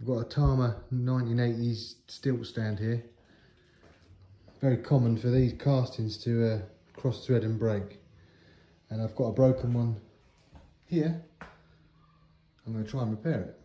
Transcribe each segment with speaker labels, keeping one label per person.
Speaker 1: I've got a Tama 1980s stilt stand here. Very common for these castings to cross thread and break. And I've got a broken one here. I'm going to try and repair it.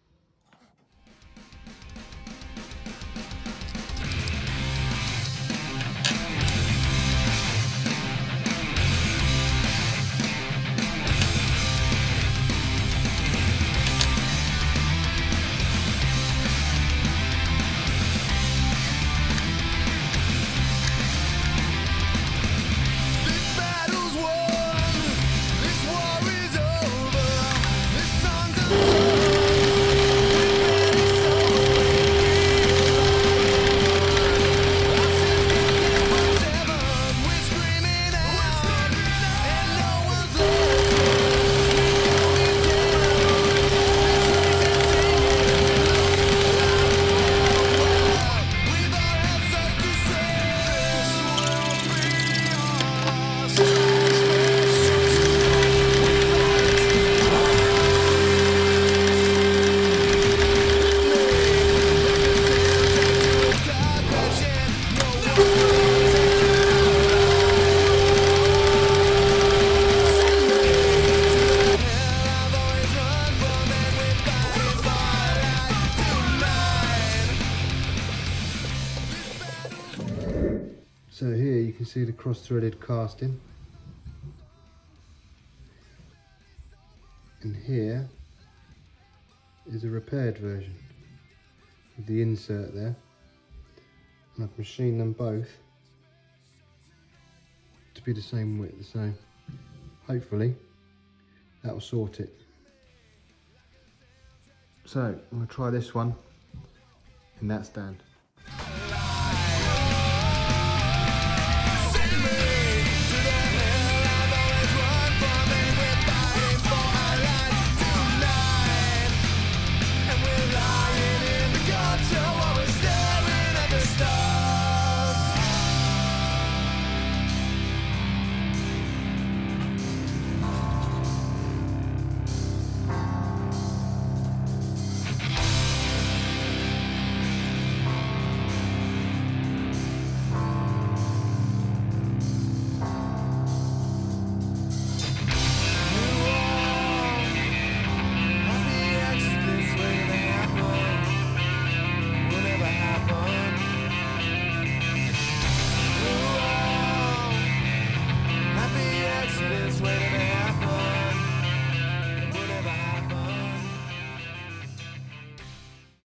Speaker 1: So here you can see the cross-threaded casting, and here is a repaired version with the insert there, and I've machined them both to be the same width, so hopefully that will sort it. So I'm going to try this one in that stand.